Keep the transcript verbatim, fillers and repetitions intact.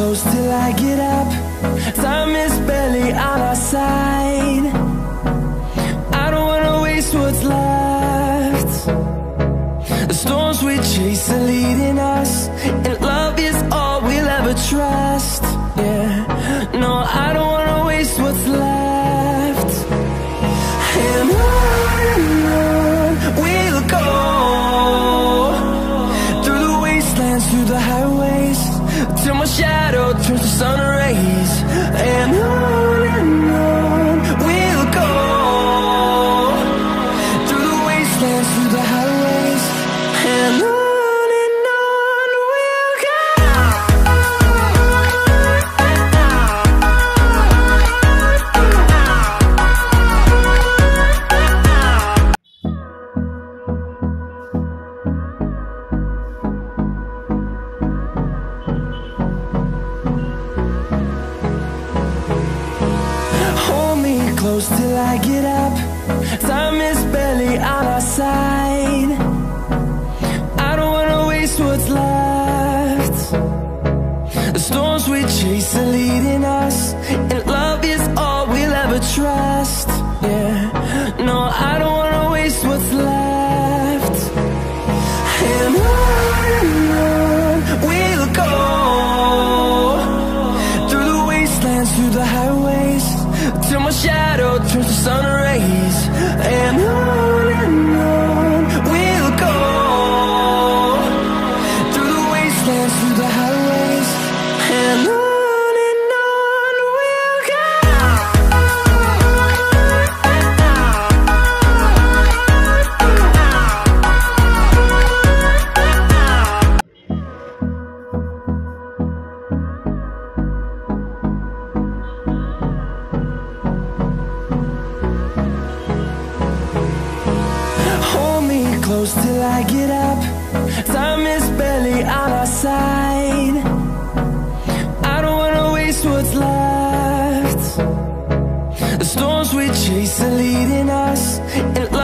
close till I get up. Time is barely on our side. I don't wanna waste what's left. The storms we chase are leading us, and love is all we'll ever trust. Yeah, no, I don't wanna waste what's left. And on and on we'll go, through the wastelands, through the highways, till my shadow turns to sun rays. And on and on we'll go, through the wastelands, through the highways, and on. Close till I get up. Time is barely on our side. I don't wanna waste what's left. The storms we chase are leading us, and love is all we'll ever trust. Yeah, no, I don't wanna waste what's left. And on and on we'll go, through the wastelands, through the highways, till my shadow turns to sun rays. And on and on we'll go, through the wastelands, through the highways, and on. Close till I get up. Time is barely on our side. I don't wanna waste what's left. The storms we chase are leading us, and